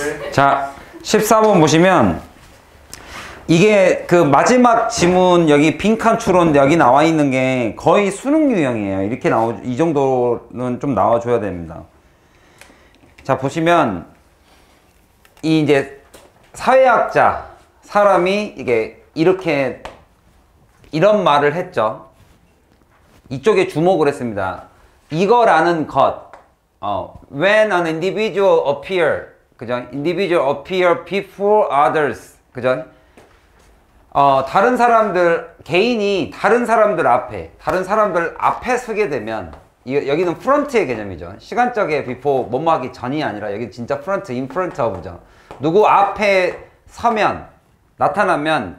자, 14번 보시면 이게 그 마지막 지문 여기 빈칸 추론 여기 나와 있는 게 거의 수능 유형이에요. 이렇게 이 정도는 좀 나와줘야 됩니다. 자, 보시면 이 이제 사회학자 사람이 이게 이렇게 이런 말을 했죠. 이쪽에 주목을 했습니다. 이거라는 것, when an individual appear, 그죠? individual appear before others, 그죠? 다른 사람들, 개인이 다른 사람들 앞에 서게 되면, 여기는 프런트의 개념이죠. 시간적의 before, 뭐뭐 하기 전이 아니라, 여기 진짜 프런트, in front of죠. 누구 앞에 서면, 나타나면,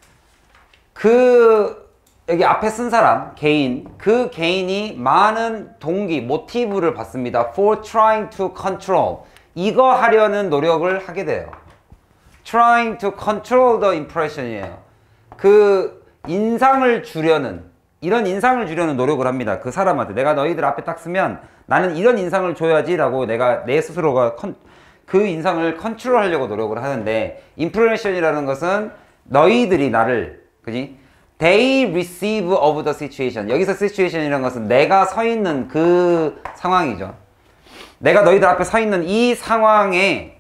여기 앞에 쓴 사람, 개인, 그 개인이 많은 동기, 모티브를 받습니다. for trying to control. 이거 하려는 노력을 하게 돼요. trying to control the impression이에요. 그 인상을 주려는, 이런 인상을 주려는 노력을 합니다. 그 사람한테. 내가 너희들 앞에 딱 쓰면 나는 이런 인상을 줘야지 라고 내가 내 스스로가 그 인상을 컨트롤하려고 노력을 하는데, impression이라는 것은 너희들이 나를, 그지? They receive of the situation. 여기서 situation이라는 것은 내가 서 있는 그 상황이죠. 내가 너희들 앞에 서 있는 이 상황에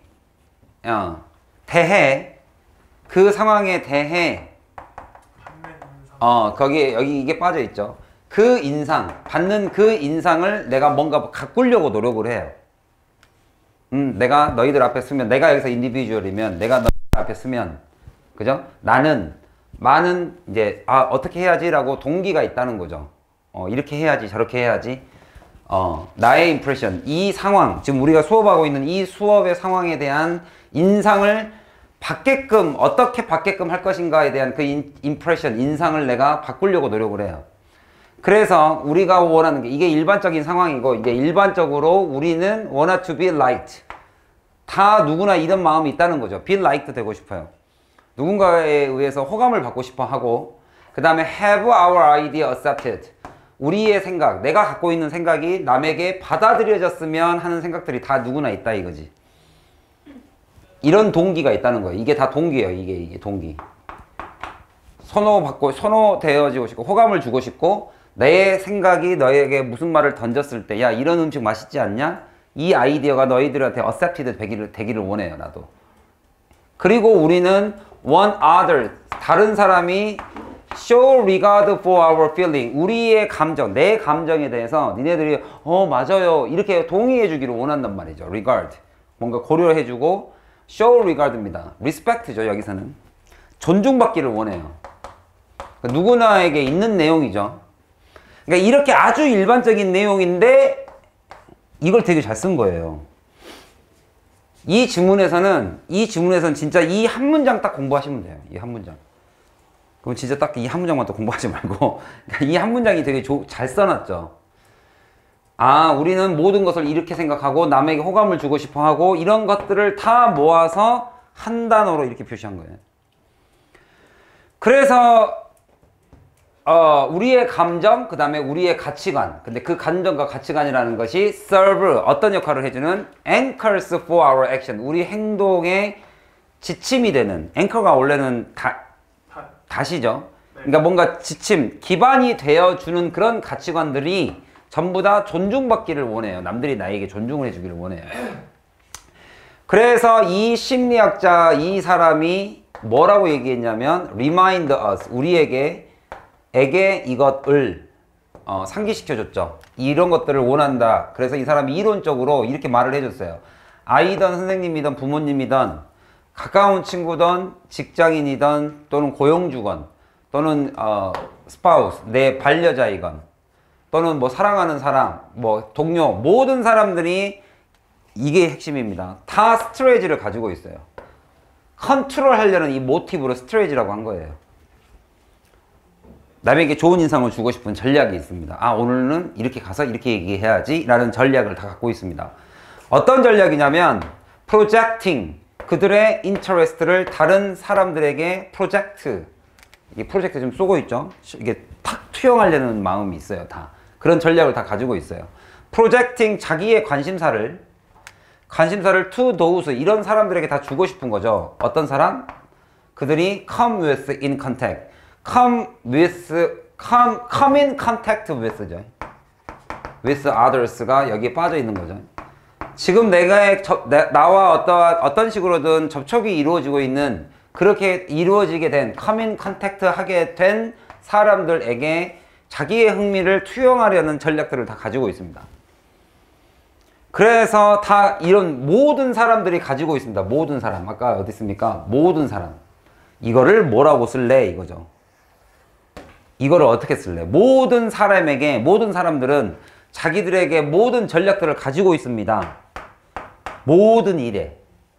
대해, 그 상황에 대해 거기에 여기 이게 빠져 있죠. 그 인상, 받는 그 인상을 내가 뭔가 가꾸려고 노력을 해요. 내가 너희들 앞에 서면, 내가 여기서 인디비주얼이면, 내가 너희들 앞에 서면, 그죠? 나는 많은 이제 어떻게 해야지라고 동기가 있다는 거죠. 이렇게 해야지, 저렇게 해야지. 나의 임프레션, 이 상황, 지금 우리가 수업하고 있는 이 수업의 상황에 대한 인상을 받게끔, 어떻게 받게끔 할 것인가에 대한 그 임프레션, 인상을 내가 바꾸려고 노력을 해요. 그래서 우리가 원하는 게, 이게 일반적인 상황이고, 이제 일반적으로 우리는 want to be liked. 다 누구나 이런 마음이 있다는 거죠. be liked 되고 싶어요. 누군가에 의해서 호감을 받고 싶어 하고, 그 다음에 have our idea accepted. 우리의 생각, 내가 갖고 있는 생각이 남에게 받아들여졌으면 하는 생각들이 다 누구나 있다 이거지. 이런 동기가 있다는 거예요. 이게 다 동기예요. 이게 동기. 선호되어지고 싶고, 호감을 주고 싶고, 내 생각이 너에게 무슨 말을 던졌을 때, 야, 이런 음식 맛있지 않냐? 이 아이디어가 너희들한테 accepted 되기를 원해요, 나도. 그리고 우리는 want other, 다른 사람이 show regard for our feeling, 우리의 감정, 내 감정에 대해서 니네들이 맞아요 이렇게 동의해 주기를 원한단 말이죠. regard, 뭔가 고려해주고, show regard입니다. respect죠. 여기서는 존중받기를 원해요. 그러니까 누구나에게 있는 내용이죠. 그러니까 이렇게 아주 일반적인 내용인데 이걸 되게 잘 쓴 거예요. 이 지문에서는 진짜 이 한 문장 딱 공부하시면 돼요. 이 한 문장. 그럼 진짜 딱 이 한 문장만 또 공부하지 말고 이 한 문장이 되게 잘 써놨죠. 우리는 모든 것을 이렇게 생각하고 남에게 호감을 주고 싶어 하고, 이런 것들을 다 모아서 한 단어로 이렇게 표시한 거예요. 그래서 우리의 감정, 그 다음에 우리의 가치관. 근데 그 감정과 가치관이라는 것이 serve, 어떤 역할을 해주는 anchors for our action. 우리 행동의 지침이 되는, anchor가 원래는 다시죠. 그러니까 뭔가 지침, 기반이 되어주는 그런 가치관들이 전부 다 존중받기를 원해요. 남들이 나에게 존중을 해주기를 원해요. 그래서 이 심리학자, 이 사람이 뭐라고 얘기했냐면 remind us, 우리에게 이것을 상기시켜줬죠. 이런 것들을 원한다. 그래서 이 사람이 이론적으로 이렇게 말을 해줬어요. 아이든 선생님이든 부모님이든 가까운 친구든 직장인이든 또는 고용주건 또는 스파우스, 내 반려자이건 또는 뭐 사랑하는 사람, 뭐 동료, 모든 사람들이 이게 핵심입니다. 다 스트레지를 가지고 있어요. 컨트롤 하려는 이 모티브로 스트레지라고 한 거예요. 남에게 좋은 인상을 주고 싶은 전략이 있습니다. 오늘은 이렇게 가서 이렇게 얘기해야지 라는 전략을 다 갖고 있습니다. 어떤 전략이냐면 프로젝팅, 그들의 인터레스트를 다른 사람들에게 프로젝트, 이게 프로젝트 좀 쏘고 있죠. 이게 탁 투영하려는 마음이 있어요. 다 그런 전략을 다 가지고 있어요. 프로젝팅, 자기의 관심사를 관심사를 to those 이런 사람들에게 다 주고 싶은 거죠. 어떤 사람? 그들이 come with in contact. come in contact with죠. with others가 여기에 빠져 있는 거죠. 지금 나와 어떤 식으로든 접촉이 이루어지고 있는 그렇게 이루어지게 된 come in contact 하게 된 사람들에게 자기의 흥미를 투영하려는 전략들을 다 가지고 있습니다. 그래서 다 이런 모든 사람들이 가지고 있습니다. 모든 사람. 아까 어디 있습니까? 모든 사람. 이거를 뭐라고 쓸래? 이거죠. 이거를 어떻게 쓸래? 모든 사람에게, 모든 사람들은 자기들에게 모든 전략들을 가지고 있습니다. 모든 일에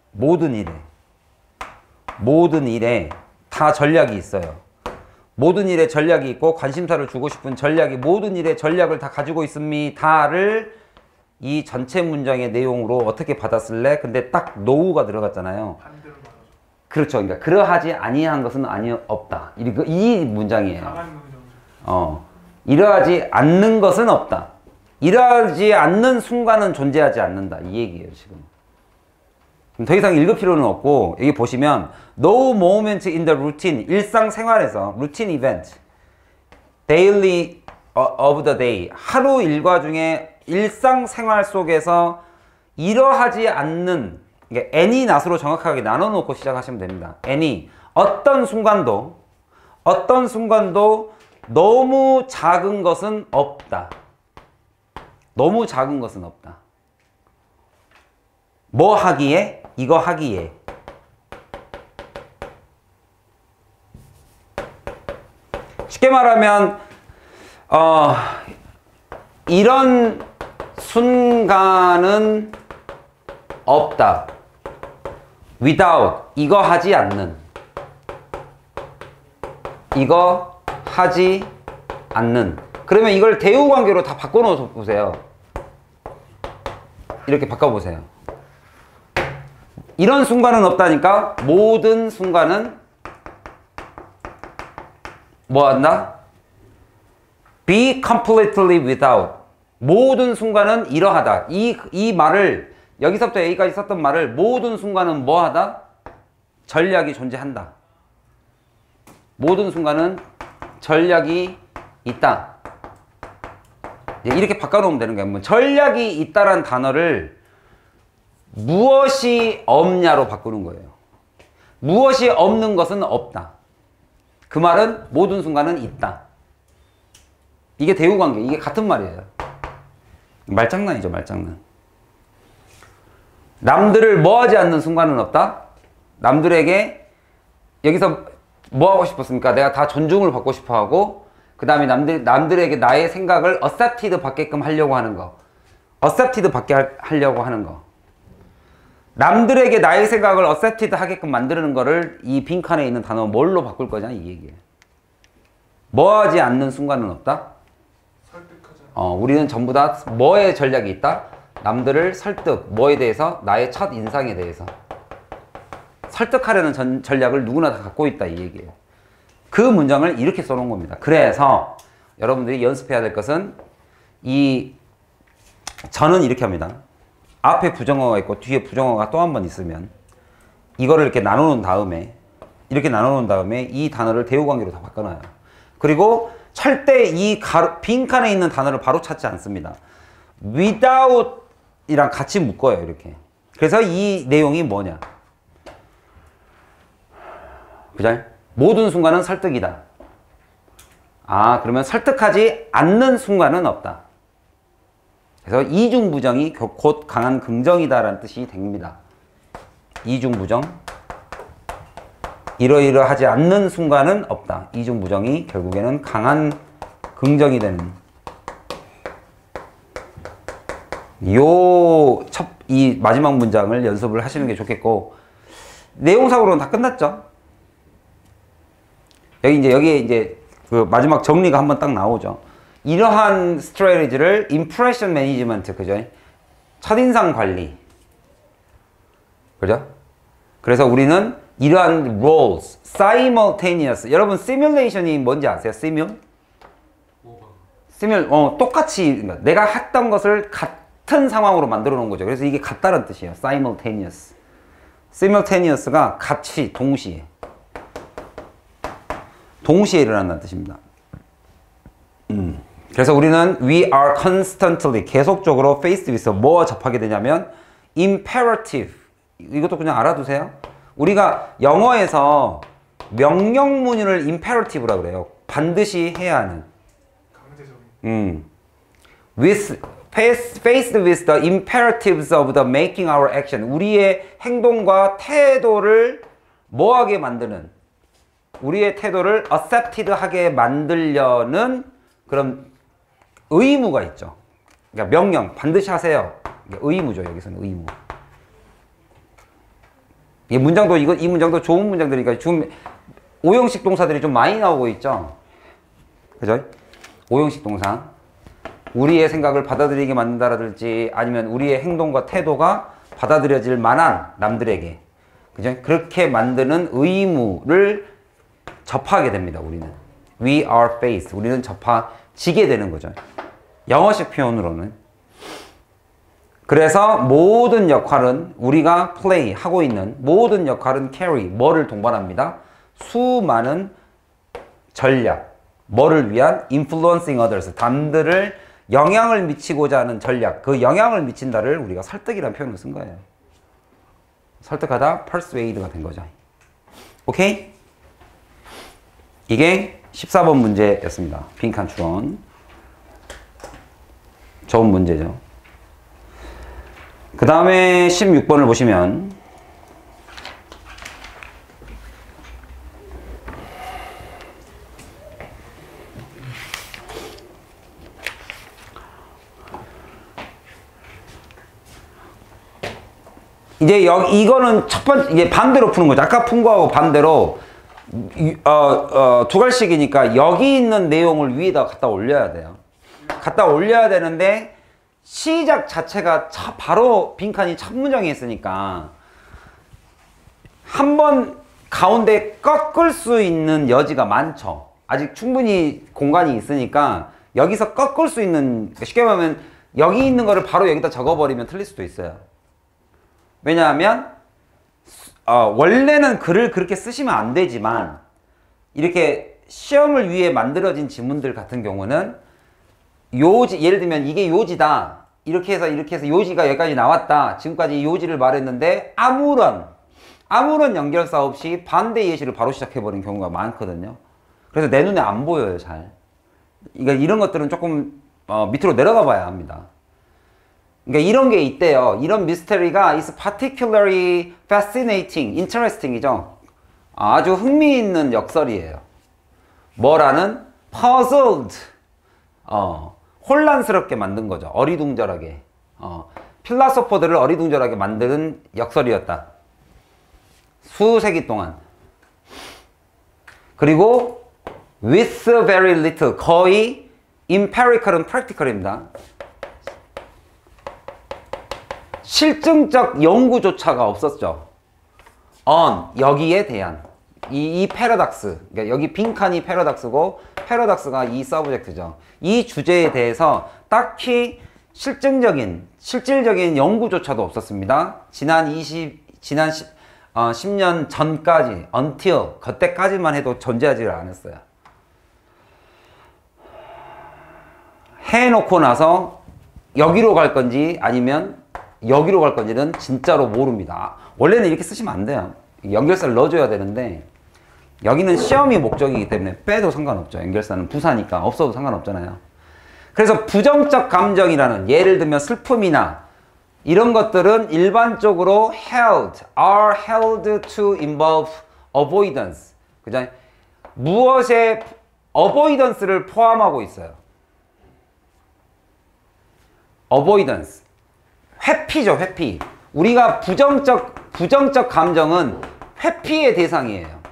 다 전략이 있어요. 모든 일에 전략이 있고 관심사를 주고 싶은 전략이 모든 일에 전략을 다 가지고 있습니다를 이 전체 문장의 내용으로 어떻게 받았을래? 근데 딱 노우가 들어갔잖아요. 그렇죠. 그러니까 그러하지 아니한 것은 없다. 이 문장이에요. 이러하지 않는 것은 없다. 이러하지 않는 순간은 존재하지 않는다. 이 얘기예요, 지금. 더 이상 읽을 필요는 없고 여기 보시면 no moment in the routine 일상생활에서 routine event daily of the day 하루 일과 중에 일상생활 속에서 이러하지 않는 any not으로 정확하게 나눠놓고 시작하시면 됩니다. any 어떤 순간도 너무 작은 것은 없다. 너무 작은 것은 없다. 뭐 하기에? 이거 하기에. 쉽게 말하면 이런 순간은 없다. without 이거 하지 않는. 이거 하지 않는. 그러면 이걸 대우관계로 다 바꿔놓으셔 보세요. 이렇게 바꿔보세요. 이런 순간은 없다니까 모든 순간은 뭐 한다? be completely without 모든 순간은 이러하다. 이 말을 여기서부터 여기까지 썼던 말을 모든 순간은 뭐 하다? 전략이 존재한다. 모든 순간은 전략이 있다. 이렇게 바꿔놓으면 되는 거예요. 전략이 있다란 단어를 무엇이 없냐로 바꾸는 거예요. 무엇이 없는 것은 없다. 그 말은 모든 순간은 있다. 이게 대우관계. 이게 같은 말이에요. 말장난이죠, 말장난. 남들을 뭐하지 않는 순간은 없다. 남들에게 여기서 뭐 하고 싶었습니까? 내가 다 존중을 받고 싶어 하고 그 다음에 남들에게 나의 생각을 accepted 받게끔 하려고 하는 거. accepted 받게 하려고 하는 거. 남들에게 나의 생각을 accepted 하게끔 만드는 거를 이 빈칸에 있는 단어 뭘로 바꿀 거냐 이 얘기예요. 뭐 하지 않는 순간은 없다? 설득하자. 우리는 전부 다 뭐의 전략이 있다? 남들을 설득, 뭐에 대해서? 나의 첫 인상에 대해서. 설득하려는 전략을 누구나 다 갖고 있다 이 얘기예요. 그 문장을 이렇게 써놓은 겁니다. 그래서 여러분들이 연습해야 될 것은 저는 이렇게 합니다. 앞에 부정어가 있고 뒤에 부정어가 또 한 번 있으면 이거를 이렇게 나눠놓은 다음에 이 단어를 대우관계로 다 바꿔놔요. 그리고 절대 이 빈칸에 있는 단어를 바로 찾지 않습니다. without 이랑 같이 묶어요. 이렇게. 그래서 이 내용이 뭐냐? 그죠? 모든 순간은 설득이다. 그러면 설득하지 않는 순간은 없다. 그래서 이중부정이 곧 강한 긍정이다라는 뜻이 됩니다. 이중부정. 이러이러하지 않는 순간은 없다. 이중부정이 결국에는 강한 긍정이 되는. 이 마지막 문장을 연습을 하시는 게 좋겠고, 내용상으로는 다 끝났죠? 여기에 이제 그 마지막 정리가 한번 딱 나오죠. 이러한 스트래티지를 임프레션 매니지먼트, 그죠? 첫인상 관리. 그죠? 그래서 우리는 이러한 roles, simultaneous. 여러분, simulation이 뭔지 아세요? 똑같이, 내가 했던 것을 같은 상황으로 만들어 놓은 거죠. 그래서 이게 같다는 뜻이에요. simultaneous. simultaneous가 같이, 동시에. 동시에 일어난다는 뜻입니다. 그래서 우리는 we are constantly, 계속적으로 faced with, 뭐와 접하게 되냐면 imperative. 이것도 그냥 알아두세요. 우리가 영어에서 명령문을 imperative라고 그래요. 반드시 해야 하는. 강제적인. Faced with the imperatives of the making our action. 우리의 행동과 태도를 뭐하게 만드는, 우리의 태도를 accepted 하게 만들려는 그런 의무가 있죠. 그러니까 명령, 반드시 하세요. 의무죠. 여기서는 의무. 이 문장도, 이 문장도 좋은 문장들이니까 지금 오형식 동사들이 좀 많이 나오고 있죠. 그죠? 오형식 동사. 우리의 생각을 받아들이게 만든다라든지 아니면 우리의 행동과 태도가 받아들여질 만한 남들에게. 그죠? 그렇게 만드는 의무를 접하게 됩니다, 우리는. We are faced. 우리는 접하지게 되는 거죠. 영어식 표현으로는. 그래서 모든 역할은 우리가 play, 하고 있는 모든 역할은 carry, 뭐를 동반합니다? 수많은 전략, 뭐를 위한? influencing others, 남들을 영향을 미치고자 하는 전략, 그 영향을 미친다를 우리가 설득이라는 표현을 쓴 거예요. 설득하다 persuade가 된 거죠. 오케이? 이게 14번 문제였습니다. 빈칸 추론. 좋은 문제죠. 그 다음에 16번을 보시면 이제 이거는 첫 번째, 이게 반대로 푸는 거죠. 아까 푼 거하고 반대로 두 갈씩이니까 여기 있는 내용을 위에다 갖다 올려야 돼요. 갖다 올려야 되는데 시작 자체가 바로 빈칸이 첫 문장에 있으니까 한번 가운데 꺾을 수 있는 여지가 많죠. 아직 충분히 공간이 있으니까 여기서 꺾을 수 있는, 쉽게 말하면 여기 있는 거를 바로 여기다 적어버리면 틀릴 수도 있어요. 왜냐하면 원래는 글을 그렇게 쓰시면 안 되지만 이렇게 시험을 위해 만들어진 지문들 같은 경우는 요지, 예를 들면 이게 요지다, 이렇게 해서 요지가 여기까지 나왔다, 지금까지 요지를 말했는데 아무런 연결사 없이 반대 예시를 바로 시작해버린 경우가 많거든요. 그래서 내 눈에 안 보여요, 잘. 그러니까 이런 것들은 조금 밑으로 내려가 봐야 합니다. 그러니까 이런 게 있대요. 이런 미스터리가 is particularly fascinating, interesting이죠. 아주 흥미있는 역설이에요. 뭐라는? puzzled. 혼란스럽게 만든 거죠. 어리둥절하게. 필라소퍼들을 어리둥절하게 만드는 역설이었다. 수세기 동안. 그리고 with very little, 거의 empirical은 practical입니다. 실증적 연구조차가 없었죠. on, 여기에 대한. 이 패러닥스, 그러니까 여기 빈칸이 패러닥스고 패러닥스가 이 서브젝트죠. 이 주제에 대해서 딱히 실질적인 연구조차도 없었습니다. 지난 10년 전까지, until, 그때까지만 해도 존재하지 않았어요. 해놓고 나서 여기로 갈 건지 아니면 여기로 갈 건지는 진짜로 모릅니다. 원래는 이렇게 쓰시면 안 돼요. 연결사를 넣어줘야 되는데 여기는 시험이 목적이기 때문에 빼도 상관없죠. 연결사는 부사니까 없어도 상관없잖아요. 그래서 부정적 감정이라는, 예를 들면 슬픔이나 이런 것들은 일반적으로 are held to involve avoidance. 그죠? 무엇에 avoidance를 포함하고 있어요. avoidance. 회피죠, 회피. 우리가 부정적 감정은 회피의 대상이에요.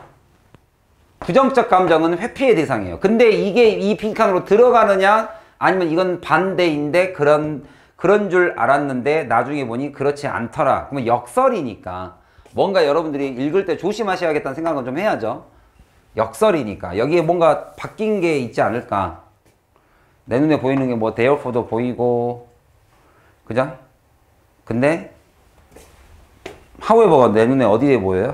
부정적 감정은 회피의 대상이에요. 근데 이게 이 빈칸으로 들어가느냐 아니면 이건 반대인데 그런 줄 알았는데 나중에 보니 그렇지 않더라. 그러면 역설이니까 뭔가 여러분들이 읽을 때 조심하셔야겠다는 생각은 좀 해야죠. 역설이니까 여기에 뭔가 바뀐 게 있지 않을까. 내 눈에 보이는 게 뭐 therefore도 보이고 그죠? 근데 however가 내 눈에 어디에 보여요?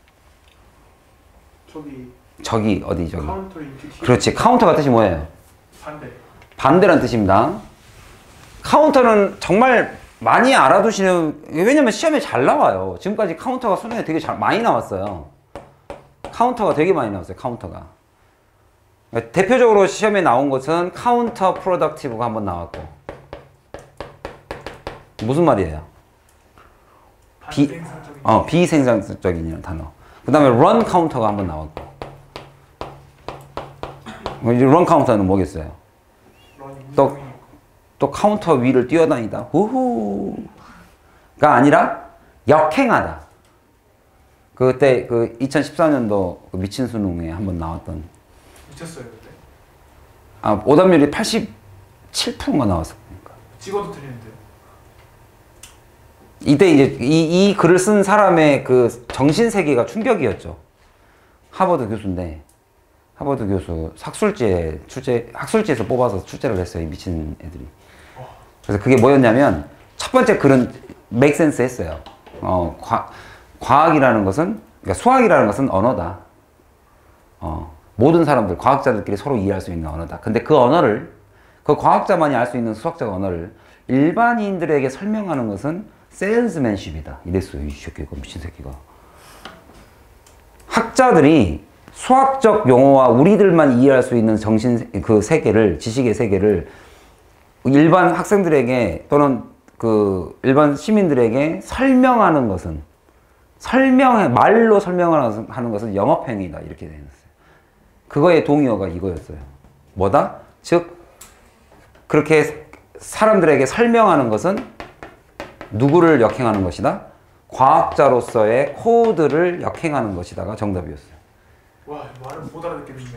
저기 어디 저기. 카운터 인튜티브. 그렇지. 카운터가 뜻이 뭐예요? 반대. 반대란 뜻입니다. 카운터는 정말 많이 알아두시는, 왜냐면 시험에 잘 나와요. 지금까지 카운터가 수능에 되게 많이 나왔어요. 카운터가 되게 많이 나왔어요. 카운터가. 대표적으로 시험에 나온 것은 카운터 프로덕티브가 한번 나왔고. 무슨 말이에요? 비생산적인. 비생산적인 단어. 그 다음에 run 카운터가 한번 나왔고. 이제 run 카운터는 뭐겠어요? 또 카운터 위를 뛰어다니다. 우후가 아니라 역행하다. 그때 그 2014년도 그 미친 수능에 한번 나왔던. 미쳤어요 그때? 오답률이 87%가 나왔어. 그러니까. 찍어도 틀리는데. 이때 이제 이 글을 쓴 사람의 그 정신 세계가 충격이었죠. 하버드 교수인데, 하버드 교수 학술지에서 뽑아서 출제를 했어요. 이 미친 애들이. 그래서 그게 뭐였냐면, 첫 번째 글은 make sense 했어요. 과학이라는 것은, 그러니까 수학이라는 것은 언어다. 모든 사람들, 과학자들끼리 서로 이해할 수 있는 언어다. 근데 그 언어를, 그 과학자만이 알 수 있는 수학적 언어를 일반인들에게 설명하는 것은 세일즈맨십이다. 이랬어요. 이 새끼가, 미친 새끼가. 학자들이 수학적 용어와 우리들만 이해할 수 있는 그 세계를, 지식의 세계를 일반 학생들에게 또는 그 일반 시민들에게 설명하는 것은, 말로 설명하는 것은 영업행위다. 이렇게 되어 있어요. 그거의 동의어가 이거였어요. 뭐다? 즉, 그렇게 사람들에게 설명하는 것은 누구를 역행하는 것이다? 과학자로서의 코드를 역행하는 것이다가 정답이었어요. 와, 말을 못 알아듣겠는데요.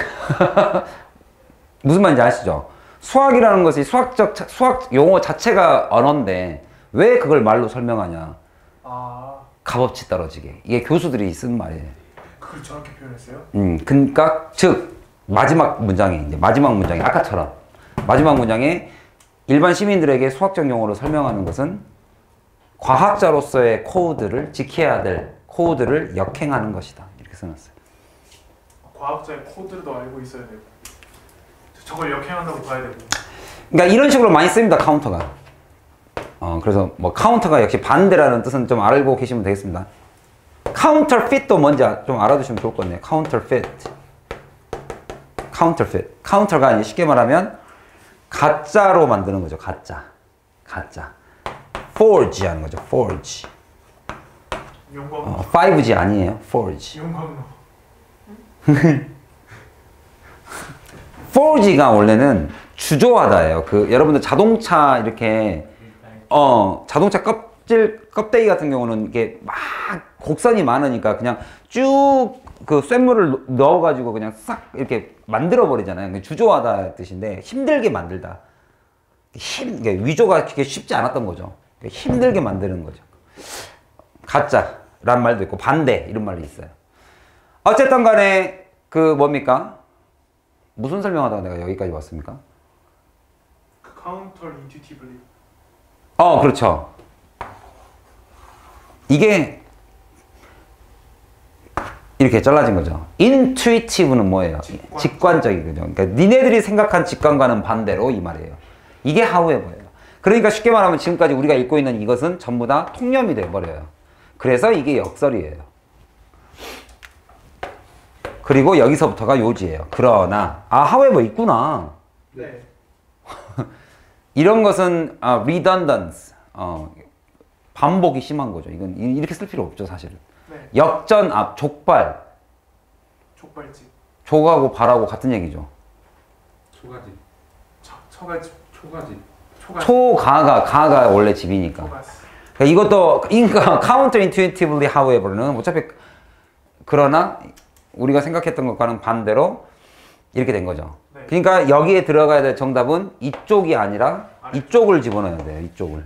무슨 말인지 아시죠? 수학이라는 것이 수학 용어 자체가 언어인데 왜 그걸 말로 설명하냐? 값어치 떨어지게. 이게 교수들이 쓴 말이에요. 그걸 저렇게 표현했어요? 그러니까 즉 마지막 문장에 아까처럼 마지막 문장에 일반 시민들에게 수학적 용어로 설명하는 것은 과학자로서의 코드를 지켜야 될 코드를 역행하는 것이다. 이렇게 써놨어요. 과학자의 코드도 알고 있어야 되고 저걸 역행한다고 봐야 되고. 그러니까 이런 식으로 많이 씁니다. 카운터가. 그래서 뭐 카운터가 역시 반대라는 뜻은 좀 알고 계시면 되겠습니다. counterfeit도 뭔지 좀 알아두시면 좋을 것 같네요. counterfeit. counter가 아니라 쉽게 말하면 가짜로 만드는 거죠. 가짜. forge 하는 거죠. forge. 용광로. 5G 아니에요. forge. 용광로. forge가 원래는 주조하다예요. 여러분들 자동차 이렇게 자동차 껍데기 같은 경우는 이게 막 곡선이 많으니까 그냥 쭉 그 쇳물을 넣어가지고 그냥 싹 이렇게 만들어 버리잖아요. 주조하다 뜻인데 힘들게 만들다. 위조가 그렇게 쉽지 않았던 거죠. 힘들게 만드는 거죠. 가짜란 말도 있고 반대 이런 말이 있어요. 어쨌든 간에 뭡니까? 무슨 설명하다가 내가 여기까지 왔습니까? counter intuitively. 그렇죠. 이게 이렇게 잘라진 거죠. intuitive는 뭐예요? 직관적이죠. 그러니까 니네들이 생각한 직관과는 반대로 이 말이에요. 이게 however예요. 그러니까 쉽게 말하면 지금까지 우리가 읽고 있는 이것은 전부 다 통념이 돼버려요. 그래서 이게 역설이에요. 그리고 여기서부터가 요지예요. 그러나 however 있구나. 네. 이런 것은 redundance, 반복이 심한 거죠. 이건 이렇게 쓸 필요 없죠, 사실은. 네. 역전, 족발. 족발집. 족하고 발하고 같은 얘기죠. 초가집. 처가집. 초가집. 가가 원래 집이니까. 그러니까 이것도 counterintuitively however는 어차피 그러나 우리가 생각했던 것과는 반대로 이렇게 된 거죠. 네. 그러니까 여기에 들어가야 될 정답은 이쪽이 아니라 이쪽을 집어넣어야 돼요. 이쪽을.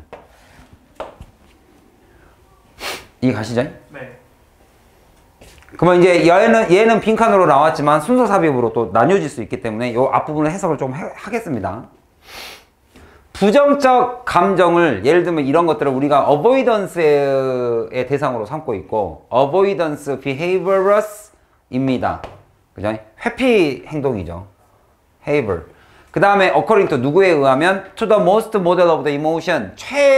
이해 가시죠? 네. 그러면 이제 얘는 빈칸으로 나왔지만 순서 삽입으로 또 나뉘어질 수 있기 때문에 이 앞부분을 해석을 좀 하겠습니다. 부정적 감정을 예를 들면 이런 것들을 우리가 avoidance의 대상으로 삼고 있고 avoidance behaviors입니다. 그죠? 회피 행동이죠. behavior. 그 다음에 according to 누구에 의하면 to the most model of the emotion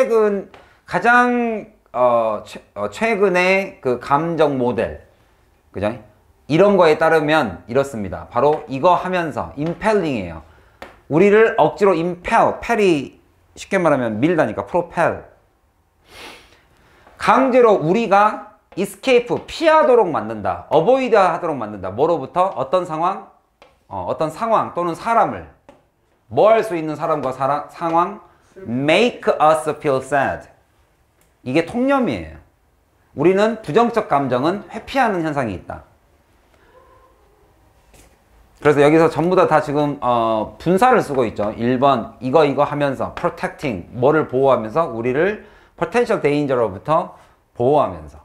가장 최근의 그 감정 모델. 그죠? 이런 거에 따르면 이렇습니다. 바로 이거 하면서 impelling이에요. 우리를 억지로 impel, 펠이 쉽게 말하면 밀다니까 propel. 강제로 우리가 escape, 피하도록 만든다. avoid 하도록 만든다. 뭐로부터? 어떤 상황? 어떤 상황 또는 사람을. 뭐 할 수 있는 사람과 상황? make us feel sad. 이게 통념이에요. 우리는 부정적 감정은 회피하는 현상이 있다. 그래서 여기서 전부 다 지금 분사를 쓰고 있죠. 1번 이거 하면서 protecting 뭐를 보호하면서 우리를 potential danger로부터 보호하면서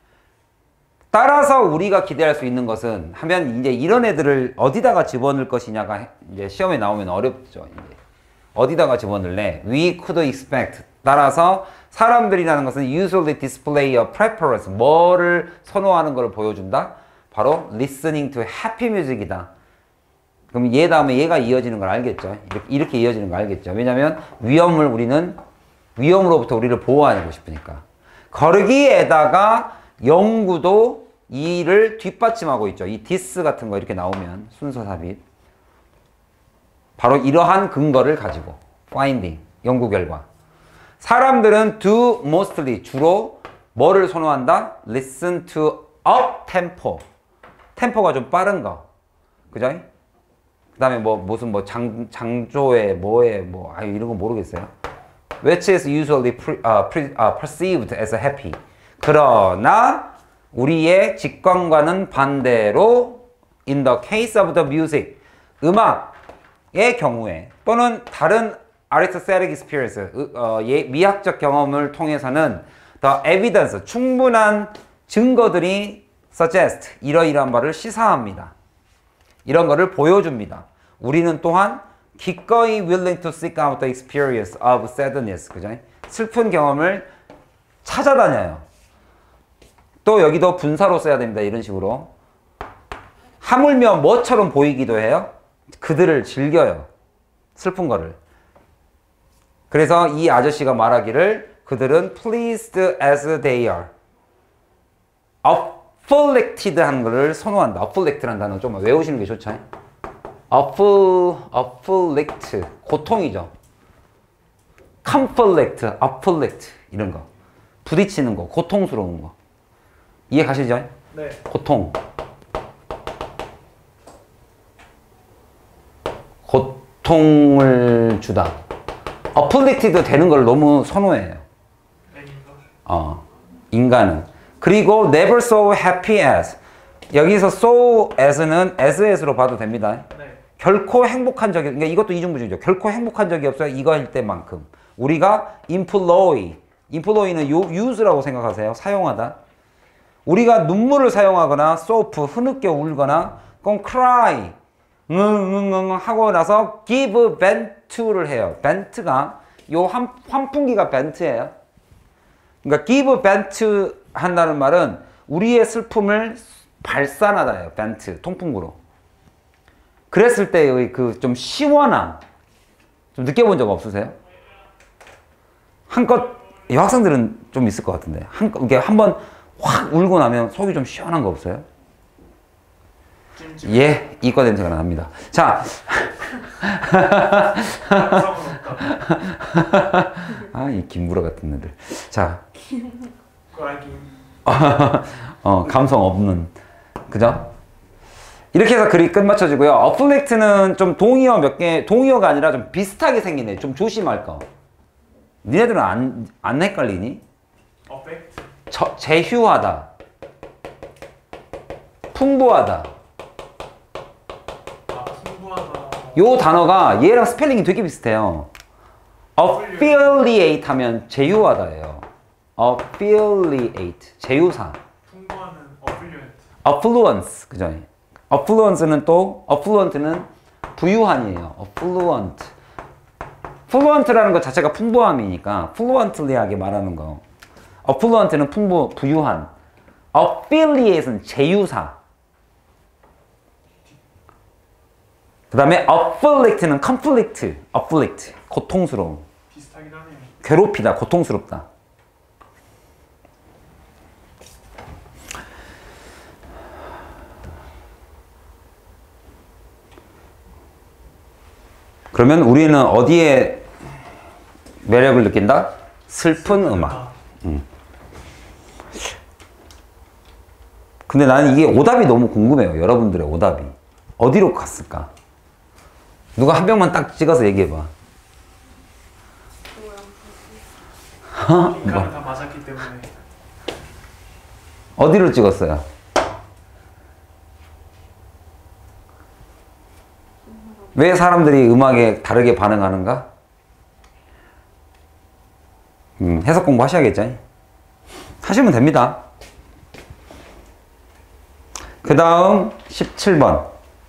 따라서 우리가 기대할 수 있는 것은 하면 이제 이런 애들을 어디다가 집어넣을 것이냐가 이제 시험에 나오면 어렵죠. 이제. 어디다가 집어넣을래? We could expect. 따라서 사람들이라는 것은 usually display a preference. 뭐를 선호하는 것을 보여준다? 바로 listening to happy music이다. 그럼 얘 다음에 얘가 이어지는 걸 알겠죠? 이렇게 이어지는 걸 알겠죠? 왜냐면 위험으로부터 우리를 보호하고 싶으니까. 거기에다가 연구도 이를 뒷받침하고 있죠. 이 this 같은 거 이렇게 나오면 순서 삽입. 바로 이러한 근거를 가지고 finding, 연구 결과. 사람들은 do mostly 주로 뭐를 선호한다? listen to up tempo. 템포가 좀 빠른 거. 그죠? 그 다음에 무슨 장조에 이런 거 모르겠어요. Which is usually perceived as happy. 그러나 우리의 직관과는 반대로 in the case of the music 음악의 경우에 또는 다른 aristocratic experience 미학적 경험을 통해서는 the evidence 충분한 증거들이 suggest 이러이러한 바를 시사합니다. 이런 거를 보여줍니다. 우리는 또한 기꺼이 willing to seek out the experience of sadness. 그죠? 슬픈 경험을 찾아다녀요. 또 여기도 분사로 써야 됩니다. 이런 식으로. 하물며 뭐처럼 보이기도 해요? 그들을 즐겨요. 슬픈 거를. 그래서 이 아저씨가 말하기를 그들은 pleased as they are. afflicted 하는 것을 선호한다. afflict라는 단어 좀 외우시는 게 좋죠. afflict 고통이죠. conflict, afflict 이런 거 부딪히는 거, 고통스러운 거 이해 가시죠? 네. 고통, 고통을 주다. afflicted 되는 걸 너무 선호해요. 인간은. 그리고 never so happy as. 여기서 so as는 as로 봐도 됩니다. 네. 결코 행복한 적이, 그러니까 이것도 이중부정이죠. 결코 행복한 적이 없어요. 이거일 때만큼. 우리가 employ는 use라고 생각하세요. 사용하다. 우리가 눈물을 사용하거나 sob, 흐느껴 울거나 그럼 cry, 하고 나서 give vent to를 해요. vent가 요 환풍기가 vent예요. 그러니까 give vent 한다는 말은 우리의 슬픔을 발산하다예요. vent, 통풍구로. 그랬을 때의 그 좀 시원함 좀 느껴본 적 없으세요? 한껏 여학생들은 좀 있을 것 같은데 이게 한번 확 울고 나면 속이 좀 시원한 거 없어요? 찜찜. 예, 이과 냄새가 납니다. 자, 이 김구라 같은 애들. 자, 감성 없는, 그죠? 이렇게 해서 글이 끝마쳐지고요. afflict는 좀 동의어가 아니라 좀 비슷하게 생기네. 좀 조심할 거. 니네들은 안 헷갈리니? affect. 제휴하다, 풍부하다. 풍부하다. 요 단어가 얘랑 스펠링이 되게 비슷해요. affiliate 하면 제휴하다예요. affiliate, 제휴사. 풍부하는 affluent. affluence, 그죠? affluence는 또 affluent는 부유한이에요. affluent. fluent라는 것 자체가 풍부함이니까 fluently하게 말하는 거. affluent는 부유한. affiliate는 제휴사. 그 다음에 afflict는 afflict, 고통스러움. 비슷하긴 하네요. 괴롭히다, 고통스럽다. 그러면 우리는 어디에 매력을 느낀다? 슬픈 음악. 근데 나는 이게 오답이 너무 궁금해요. 여러분들의 오답이. 어디로 갔을까? 누가 한 명만 딱 찍어서 얘기해봐. 빈칸을 다 맞았기 때문에. 어디로 찍었어요? 왜 사람들이 음악에 다르게 반응하는가? 해석 공부 하셔야겠죠? 하시면 됩니다. 그 다음 17번.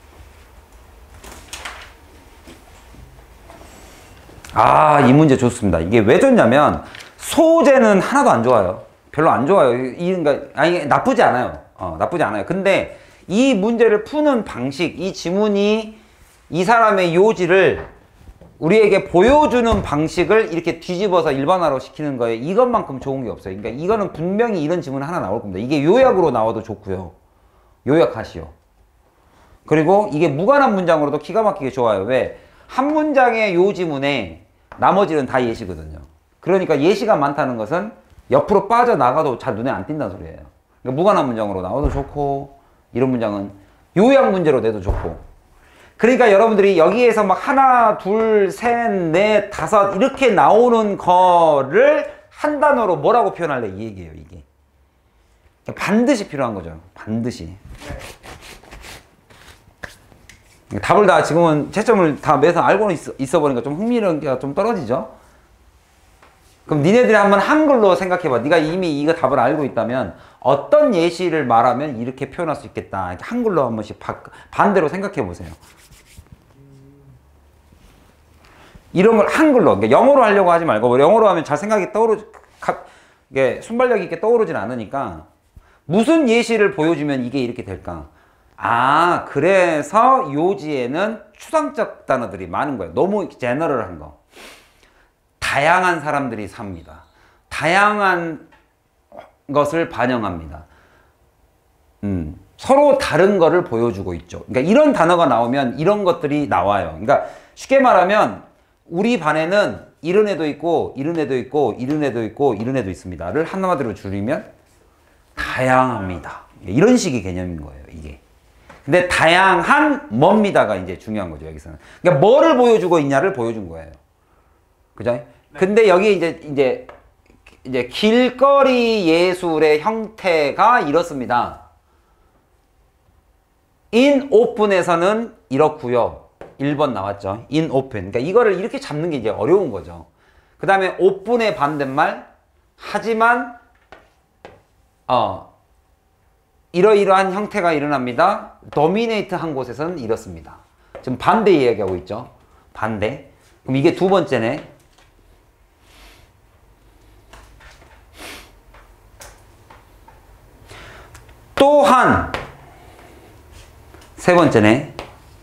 아, 이 문제 좋습니다. 이게 왜 좋냐면 소재는 하나도 안 좋아요. 별로 안 좋아요. 그러니까 아니 나쁘지 않아요. 나쁘지 않아요. 근데 이 문제를 푸는 방식, 이 지문이 이 사람의 요지를 우리에게 보여주는 방식을 이렇게 뒤집어서 일반화로 시키는 거에 이것만큼 좋은 게 없어요. 그러니까 이거는 분명히 이런 지문 하나 나올 겁니다. 이게 요약으로 나와도 좋고요. 요약하시오. 그리고 이게 무관한 문장으로도 기가 막히게 좋아요. 왜? 한 문장의 요지문에 나머지는 다 예시거든요. 그러니까 예시가 많다는 것은 옆으로 빠져나가도 잘 눈에 안 띈다는 소리예요. 그러니까 무관한 문장으로 나와도 좋고, 이런 문장은 요약 문제로 내도 좋고. 그러니까 여러분들이 여기에서 막 하나, 둘, 셋, 넷, 다섯 이렇게 나오는 거를 한 단어로 뭐라고 표현할래? 이 얘기예요, 이게. 반드시 필요한 거죠. 반드시. 답을 다 지금은 채점을 다 매서 알고는 있어 버리니까 좀 흥미가 좀 떨어지죠. 그럼 니네들이 한번 한글로 생각해봐. 네가 이미 이거 답을 알고 있다면 어떤 예시를 말하면 이렇게 표현할 수 있겠다. 이렇게 한글로 한 번씩 반대로 생각해 보세요. 이런 걸 한글로, 그러니까 영어로 하려고 하지 말고, 영어로 하면 잘 생각이 이게 순발력 있게 떠오르진 않으니까 무슨 예시를 보여주면 이게 이렇게 될까? 아, 그래서 요지에는 추상적 단어들이 많은 거예요. 너무 제너럴한 거. 다양한 사람들이 삽니다. 다양한 것을 반영합니다. 서로 다른 거를 보여주고 있죠. 그러니까 이런 단어가 나오면 이런 것들이 나와요. 그러니까 쉽게 말하면 우리 반에는 이런 애도 있고 이런 애도 있고 이런 애도 있고 이런 애도 있습니다를 한마디로 줄이면 다양합니다. 이런 식의 개념인 거예요, 이게. 근데 다양한 뭡니다가 이제 중요한 거죠, 여기서는. 그러니까 뭐를 보여주고 있냐를 보여준 거예요. 그죠? 네. 근데 여기 이제 길거리 예술의 형태가 이렇습니다. in open에서는 이렇고요. 1번 나왔죠. in open. 그러니까 이거를 이렇게 잡는 게 이제 어려운 거죠. 그 다음에 open의 반대말, 하지만 이러이러한 형태가 일어납니다. dominate 한 곳에서는 이렇습니다. 지금 반대 이야기하고 있죠. 반대. 그럼 이게 두 번째네. 또한 세 번째네.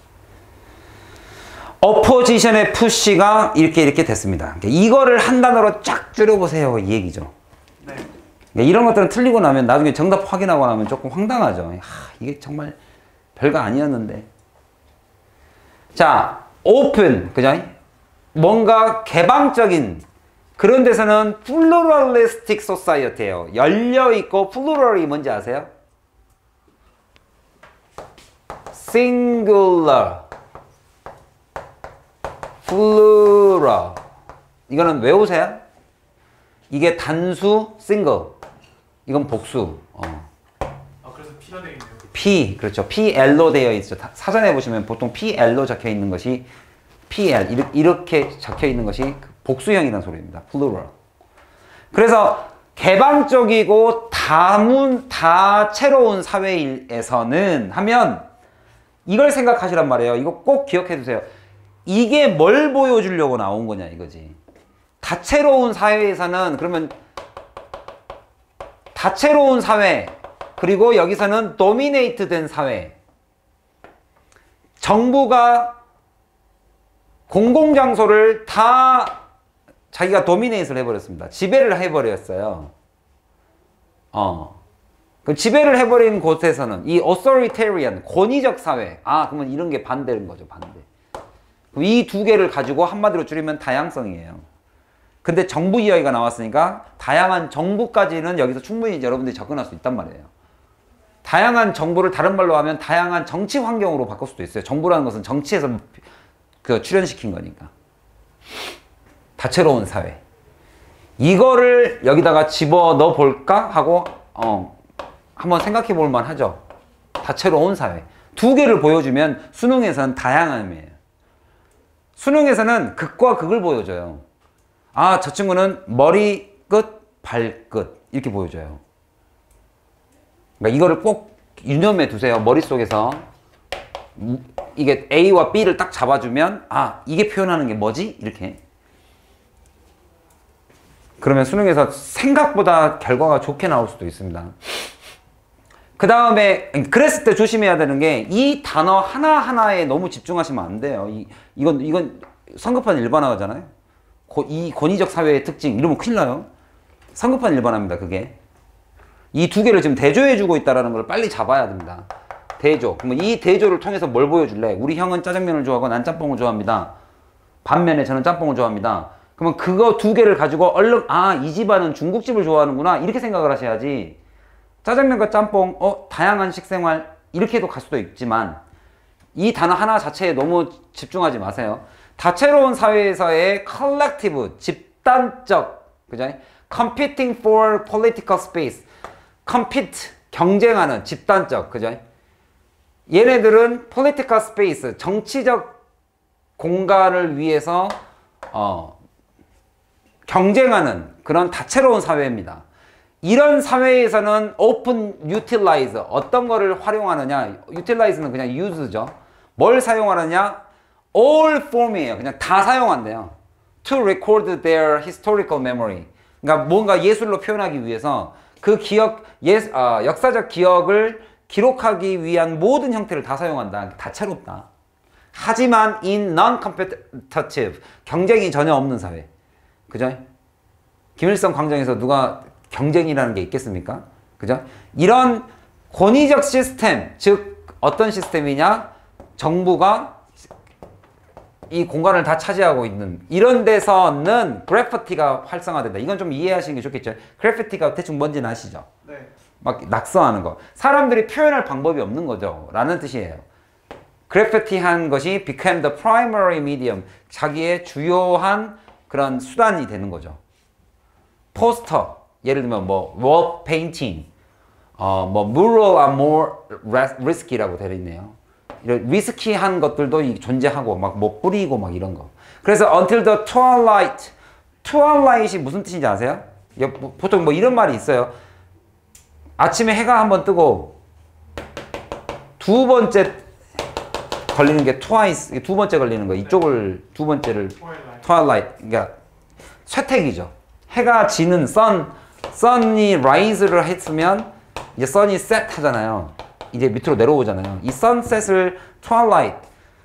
opposition의 push가 이렇게 됐습니다. 그러니까 이거를 한 단어로 쫙 줄여보세요. 이 얘기죠. 네. 그러니까 이런 것들은 틀리고 나면 나중에 정답 확인하고 나면 조금 황당하죠. 이게 정말 별거 아니었는데. 자, open, 그죠? 뭔가 개방적인 그런 데서는 pluralistic society예요. 열려있고 plural이 뭔지 아세요? singular, plural. 이거는 외우세요. 이게 단수, single. 이건 복수. 그래서 P가 되어 있네요. P, 그렇죠. PL로 되어 있죠. 사전에 보시면 보통 PL로 적혀 있는 것이 PL, 이렇게 적혀 있는 것이 복수형이라는 소리입니다. plural. 그래서 개방적이고 다채로운 사회에서는 하면 이걸 생각하시란 말이에요. 이거 꼭 기억해 두세요. 이게 뭘 보여주려고 나온 거냐 이거지. 다채로운 사회에서는 그러면 다채로운 사회 그리고 여기서는 도미네이트 된 사회. 정부가 공공장소를 다 자기가 도미네이트를 해버렸습니다. 지배를 해버렸어요. 그 지배를 해버린 곳에서는 이 authoritarian, 권위적 사회. 그러면 이런 게 반대인 거죠, 반대. 이 두 개를 가지고 한마디로 줄이면 다양성이에요. 근데 정부 이야기가 나왔으니까 다양한 정부까지는 여기서 충분히 여러분들이 접근할 수 있단 말이에요. 다양한 정부를 다른 말로 하면 다양한 정치 환경으로 바꿀 수도 있어요. 정부라는 것은 정치에서 출현시킨 거니까. 다채로운 사회. 이거를 여기다가 집어넣어 볼까 하고 한번 생각해 볼 만하죠. 다채로운 사회. 두 개를 보여주면 수능에서는 다양함이에요. 수능에서는 극과 극을 보여줘요. 저 친구는 머리 끝, 발끝 이렇게 보여줘요. 그러니까 이거를 꼭 유념해 두세요. 머릿속에서 이게 A와 B를 딱 잡아주면 이게 표현하는 게 뭐지? 이렇게. 그러면 수능에서 생각보다 결과가 좋게 나올 수도 있습니다. 그 다음에 그랬을 때 조심해야 되는 게 이 단어 하나하나에 너무 집중하시면 안 돼요. 이건 성급한 일반화잖아요. 이 권위적 사회의 특징 이러면 큰일 나요. 성급한 일반화입니다. 그게. 이 두 개를 지금 대조해주고 있다는 걸 빨리 잡아야 됩니다. 대조. 그러면 이 대조를 통해서 뭘 보여줄래? 우리 형은 짜장면을 좋아하고 난 짬뽕을 좋아합니다. 반면에 저는 짬뽕을 좋아합니다. 그러면 그거 두 개를 가지고 얼른 이 집안은 중국집을 좋아하는구나 이렇게 생각을 하셔야지. 짜장면과 짬뽕, 다양한 식생활 이렇게도 갈 수도 있지만 이 단어 하나 자체에 너무 집중하지 마세요. 다채로운 사회에서의 collective, 집단적, 그죠? competing for political space, compete, 경쟁하는 집단적, 그죠? 얘네들은 political space, 정치적 공간을 위해서 경쟁하는 그런 다채로운 사회입니다. 이런 사회에서는 open utilize, 어떤 거를 활용하느냐, utilize는 그냥 use죠. 뭘 사용하느냐? all form이에요. 그냥 다 사용한대요. to record their historical memory. 그러니까 뭔가 예술로 표현하기 위해서 그 역사적 기억을 기록하기 위한 모든 형태를 다 사용한다. 다채롭다. 하지만 in non-competitive, 경쟁이 전혀 없는 사회. 그죠? 김일성 광장에서 누가 경쟁이라는 게 있겠습니까? 그죠? 이런 권위적 시스템, 즉 어떤 시스템이냐? 정부가 이 공간을 다 차지하고 있는 이런 데서는 그래피티가 활성화된다. 이건 좀 이해하시는 게 좋겠죠. 그래피티가 대충 뭔지는 아시죠? 네. 막 낙서하는 거. 사람들이 표현할 방법이 없는 거죠. 라는 뜻이에요. 그래피티한 것이 became the primary medium. 자기의 주요한 그런 수단이 되는 거죠. 포스터. 예를 들면 뭐 wall painting. 뭐 mural are more risky라고 되어 있네요. 이런 리스키한 것들도 존재하고 막 뭐 뿌리고 막 이런 거. 그래서 until the twilight. twilight이 무슨 뜻인지 아세요? 보통 뭐 이런 말이 있어요. 아침에 해가 한번 뜨고 두 번째 걸리는 게 twice, 두 번째 걸리는 거. 이쪽을 두 번째를 twilight. 그러니까 쇠퇴기죠. 해가 지는 sun이 rise를 했으면 이제 sun이 set 하잖아요. 이제 밑으로 내려오잖아요. 이 sunset을 twilight,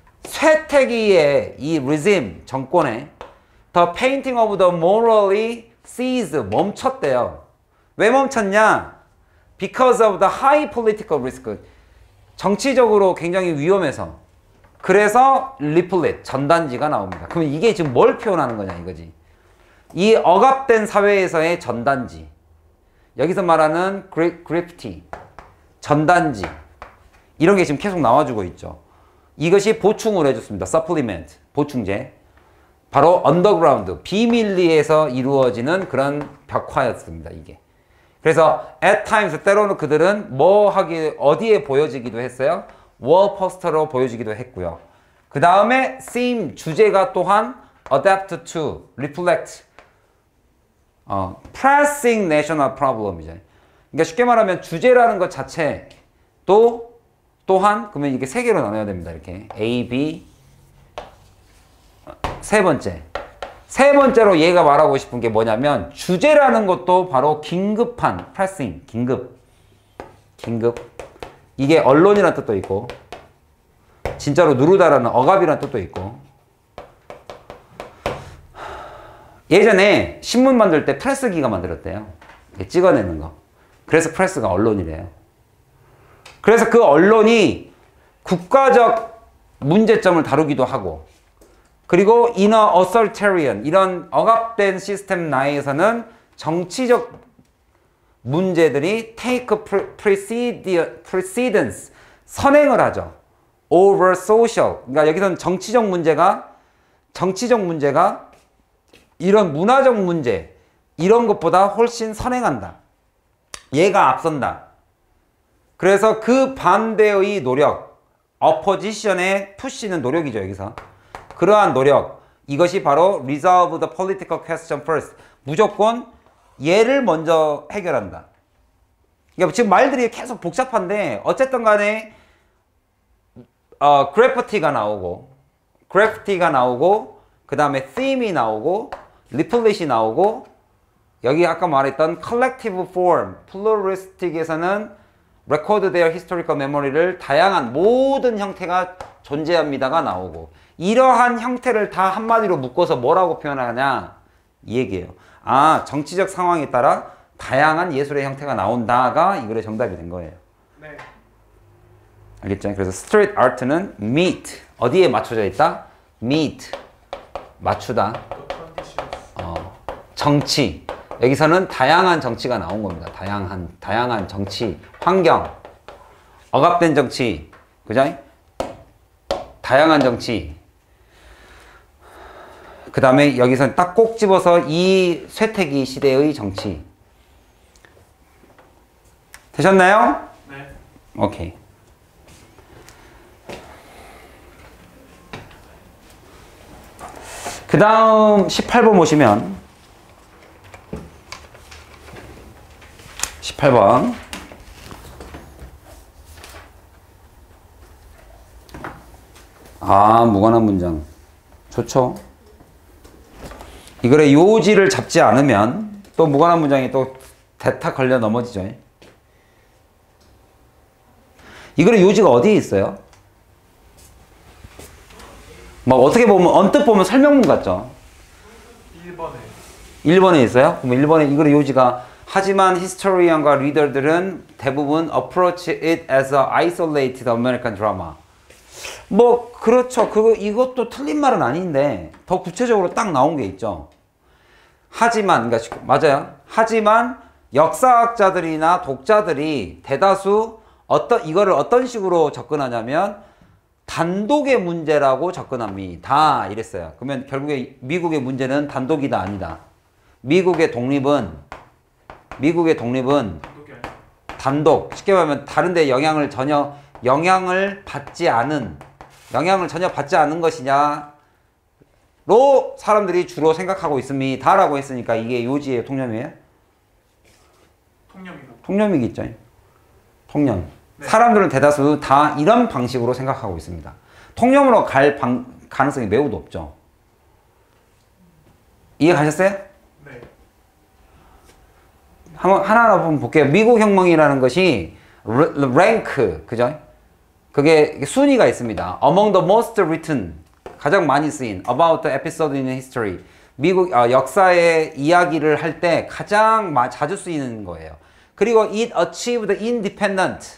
쇠퇴기의 이 regime, 정권의 the painting of the morally ceased, 멈췄대요. 왜 멈췄냐? Because of the high political risk. 정치적으로 굉장히 위험해서. 그래서 leaflet, 전단지가 나옵니다. 그럼 이게 지금 뭘 표현하는 거냐 이거지. 이 억압된 사회에서의 전단지. 여기서 말하는 graffiti, 전단지. 이런 게 지금 계속 나와주고 있죠. 이것이 보충을 해줬습니다. supplement, 보충제. 바로 underground, 비밀리에서 이루어지는 그런 벽화였습니다. 이게. 그래서 at times, 때로는 그들은 어디에 보여지기도 했어요? wall poster로 보여지기도 했고요. 그 다음에 theme, 주제가 또한 adapt to, reflect, pressing national problem이죠. 그러니까 쉽게 말하면 주제라는 것 자체 또한 그러면 이게 세 개로 나눠야 됩니다. 이렇게 A, B, 세 번째로 얘가 말하고 싶은 게 뭐냐면 주제라는 것도 바로 긴급한 pressing, 긴급. 이게 언론이라는 뜻도 있고 진짜로 누르다라는 억압이라는 뜻도 있고 예전에 신문 만들 때 프레스기가 만들었대요. 찍어내는 거. 그래서 프레스가 언론이래요. 그래서 그 언론이 국가적 문제점을 다루기도 하고 그리고 inner authoritarian 이런 억압된 시스템 내에서는 정치적 문제들이 take precedence 선행을 하죠. over social 그러니까 여기서는 정치적 문제가 이런 문화적 문제 이런 것보다 훨씬 선행한다. 얘가 앞선다. 그래서 그 반대의 노력 opposition의 푸시는 노력이죠. 여기서 그러한 노력 이것이 바로 resolve the political question first 무조건 얘를 먼저 해결한다. 그러니까 지금 말들이 계속 복잡한데 어쨌든 간에 그래피티가 나오고 그 다음에 theme이 나오고 리플릿이 나오고 여기 아까 말했던 collective form pluralistic에서는 record their historical memory를 다양한 모든 형태가 존재합니다가 나오고 이러한 형태를 다 한마디로 묶어서 뭐라고 표현하냐 이 얘기예요. 아 정치적 상황에 따라 다양한 예술의 형태가 나온다가 이 글의 정답이 된 거예요. 네. 알겠죠? 그래서 street art는 meet 어디에 맞춰져 있다? meet 맞추다. 정치 여기서는 다양한 정치가 나온 겁니다. 다양한 정치 환경 억압된 정치 그죠? 다양한 정치 그 다음에 여기서는 딱 꼭 집어서 이 쇠퇴기 시대의 정치 되셨나요? 네. 오케이. 그 다음 18번 보시면 18번 무관한 문장 좋죠. 이 글의 요지를 잡지 않으면 또 무관한 문장이 또 대타 걸려 넘어지죠. 이 글의 요지가 어디에 있어요? 막 어떻게 보면 언뜻 보면 설명문 같죠? 1번에 있어요? 그럼 1번에 이 글의 요지가 하지만 히스토리언과 리더들은 대부분 approach it as a isolated American drama. 뭐 그렇죠. 이것도 틀린 말은 아닌데 더 구체적으로 딱 나온 게 있죠. 하지만 그러니까 맞아요. 하지만 역사학자들이나 독자들이 대다수 이거를 어떤 식으로 접근하냐면 단독의 문제라고 접근합니다. 이랬어요. 그러면 결국에 미국의 문제는 단독이다 아니다. 미국의 독립은 단독 쉽게 말하면 다른 데 영향을 전혀 받지 않은 것이냐로 사람들이 주로 생각하고 있습니다 라고 했으니까 이게 요지예요 통념이에요? 통념이겠죠. 통념. 네. 사람들은 대다수 다 이런 방식으로 생각하고 있습니다. 통념으로 갈 가능성이 매우 높죠. 이해 가셨어요? 네. 하나하나 한번 볼게요. 미국 혁명이라는 것이 랭크, 그죠? 그게 순위가 있습니다. Among the most written, 가장 많이 쓰인 about the episode in history. 미국 역사의 이야기를 할 때 가장 자주 쓰이는 거예요. 그리고 it achieved independent,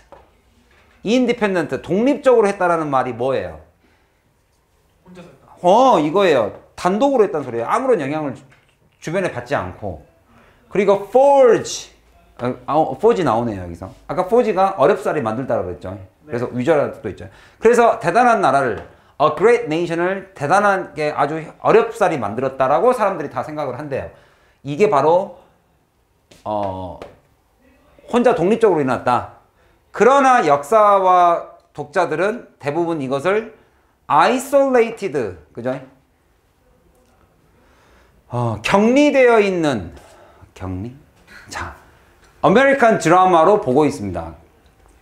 독립적으로 했다라는 말이 뭐예요? 혼자서 했다. 이거예요. 단독으로 했다는 소리예요. 아무런 영향을 주변에 받지 않고. 그리고 forge 나오네요 여기서. 아까 forge가 어렵사리 만들다라고 했죠. 그래서 위조라는 뜻도 있죠. 그래서 대단한 나라를 a great nation을 대단하게 아주 어렵사리 만들었다라고 사람들이 다 생각을 한대요. 이게 바로 혼자 독립적으로 일어났다. 그러나 역사와 독자들은 대부분 이것을 isolated, 그죠? 격리되어 있는 아메리칸 드라마로 보고 있습니다.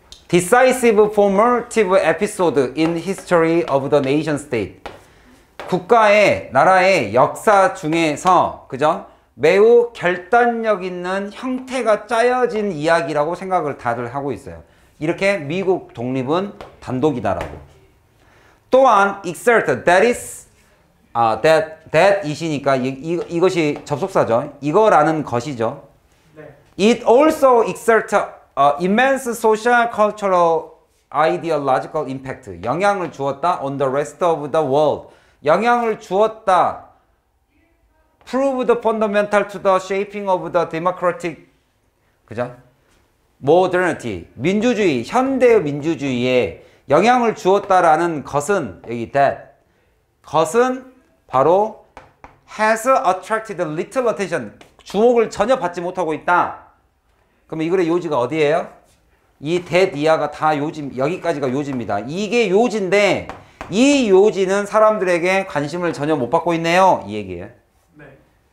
Decisive formative episode in history of the nation state. 국가의 나라의 역사 중에서 그죠? 매우 결단력 있는 형태가 짜여진 이야기라고 생각을 다들 하고 있어요. 이렇게 미국 독립은 단독이다라고. 또한 exert, that is, that 이시니까 이것이 접속사죠. 이거라는 것이죠. 네. It also exert immense social, cultural, ideological impact. 영향을 주었다 on the rest of the world. 영향을 주었다. Prove the fundamental to the shaping of the democratic, 그죠? modernity, 민주주의, 현대 민주주의에 영향을 주었다라는 것은 여기 that 것은 바로 has attracted little attention. 주목을 전혀 받지 못하고 있다. 그럼 이 글의 요지가 어디예요? 이 that 이하가 다 요지, 여기까지가 요지입니다. 이게 요지인데 이 요지는 사람들에게 관심을 전혀 못 받고 있네요. 이 얘기예요. 네.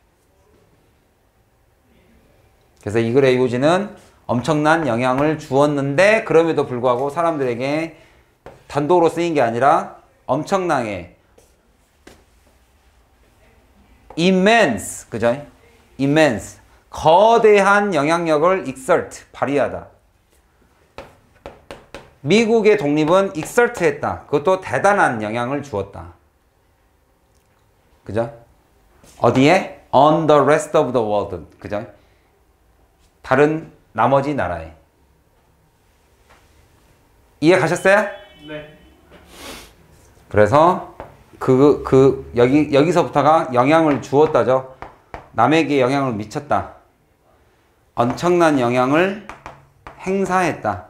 그래서 이 글의 요지는 엄청난 영향을 주었는데 그럼에도 불구하고 사람들에게 단독으로 쓰인 게 아니라 엄청나게 immense, 그죠? immense, 거대한 영향력을 exert, 발휘하다. 미국의 독립은 exert했다. 그것도 대단한 영향을 주었다. 그죠? 어디에? On the rest of the world. 그죠? 다른 나머지 나라에. 이해 가셨어요? 네. 그래서 여기서부터가 영향을 주었다죠. 남에게 영향을 미쳤다. 엄청난 영향을 행사했다.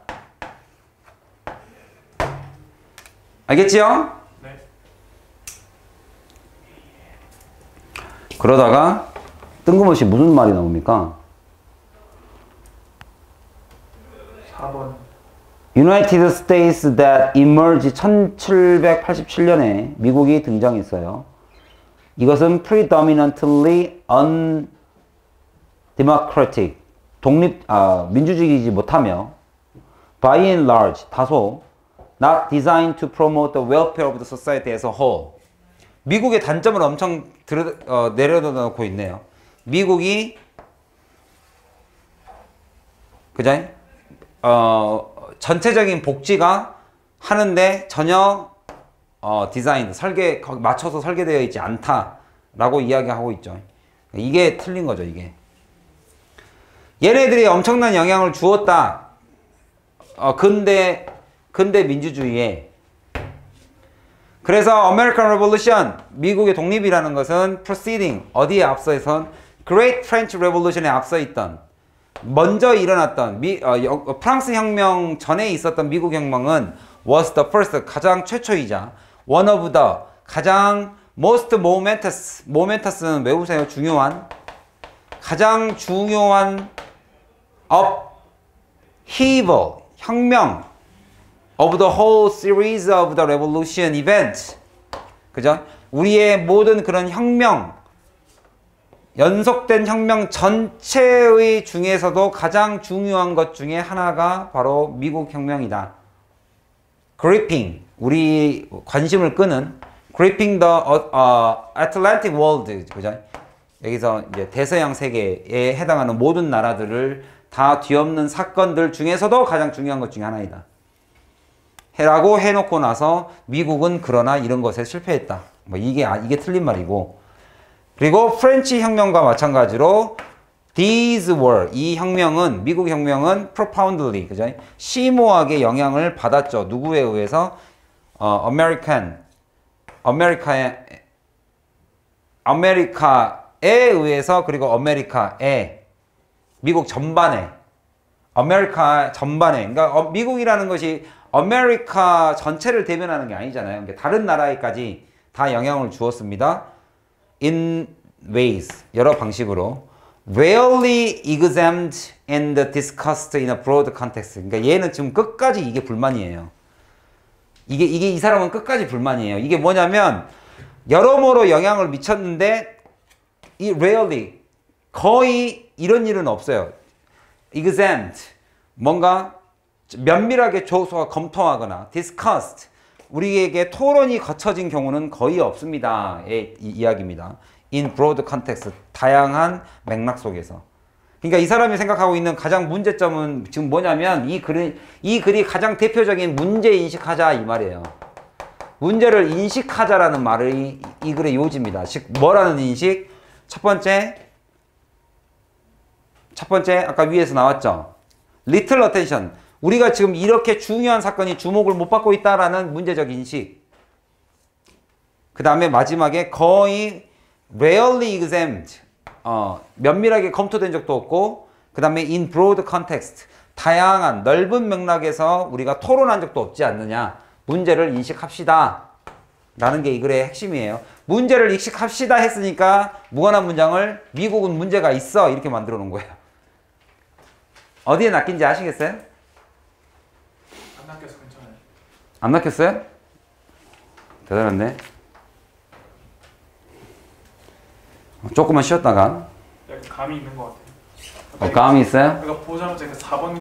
알겠지요? 네. 그러다가 뜬금없이 무슨 말이 나옵니까? 4번. United States that emerged 1787년에 미국이 등장했어요. 이것은 predominantly undemocratic, 민주주의이지 못하며 by and large, 다소 not designed to promote the welfare of the society as a whole. 미국의 단점을 엄청 내려놓고 있네요. 미국이 그죠? 전체적인 복지가 하는데 전혀 디자인, 맞춰서 설계되어 있지 않다라고 이야기하고 있죠. 이게 틀린 거죠, 이게. 얘네들이 엄청난 영향을 주었다. 근대 민주주의에. 그래서 American Revolution, 미국의 독립이라는 것은 proceeding, 어디에 앞서선 Great French Revolution에 앞서 있던, 먼저 일어났던 프랑스 혁명 전에 있었던 미국 혁명은 was the first, 가장 최초이자 one of the, 가장 most momentous는 외우세요. 중요한, 가장 중요한 upheaval, 혁명 of the whole series of the revolution event. 그죠? 우리의 모든 그런 혁명, 연속된 혁명 전체의 중에서도 가장 중요한 것 중에 하나가 바로 미국 혁명이다. gripping, 우리 관심을 끄는 gripping the Atlantic world, 그죠? 여기서 이제 대서양 세계에 해당하는 모든 나라들을 다 뒤엎는 사건들 중에서도 가장 중요한 것 중에 하나이다. 라고 해놓고 나서 미국은 그러나 이런 것에 실패했다. 뭐 이게 틀린 말이고. 그리고 프렌치 혁명과 마찬가지로 these were, 이 혁명은, 미국 혁명은 profoundly, 그죠? 심오하게 영향을 받았죠. 누구에 의해서? 아메리카에 의해서, 그리고 아메리카에, 미국 전반에, 아메리카 전반에, 그러니까 미국이라는 것이 아메리카 전체를 대변하는 게 아니잖아요. 그러니까 다른 나라에까지 다 영향을 주었습니다. In ways, 여러 방식으로 rarely examined and discussed in a broad context. 그러니까 얘는 지금 끝까지 이게 불만이에요. 이게 이 사람은 끝까지 불만이에요. 이게 뭐냐면 여러모로 영향을 미쳤는데 이 rarely, 거의 이런 일은 없어요. examined, 뭔가 면밀하게 검토하거나 discussed, 우리에게 토론이 거쳐진 경우는 거의 없습니다. 의 이야기입니다. In broad context. 다양한 맥락 속에서. 그러니까 이 사람이 생각하고 있는 가장 문제점은 지금 뭐냐면 이 글이 가장 대표적인 문제 인식하자 이 말이에요. 문제를 인식하자라는 말이 이 글의 요지입니다. 즉 뭐라는 인식? 첫 번째 아까 위에서 나왔죠. Little attention. 우리가 지금 이렇게 중요한 사건이 주목을 못 받고 있다라는 문제적 인식. 그 다음에 마지막에 거의 rarely examined. 면밀하게 검토된 적도 없고, 그 다음에 in broad context. 다양한 넓은 맥락에서 우리가 토론한 적도 없지 않느냐. 문제를 인식합시다. 라는 게 이 글의 핵심이에요. 문제를 인식합시다 했으니까 무관한 문장을 미국은 문제가 있어. 이렇게 만들어 놓은 거예요. 어디에 낚인지 아시겠어요? 안 낚여서 괜찮아요. 안 낚였어요? 대단한데? 조금만 쉬었다가 약간 감이 있는 것 같아요. 감이 있어요? 그러니까 보자마자 그 4번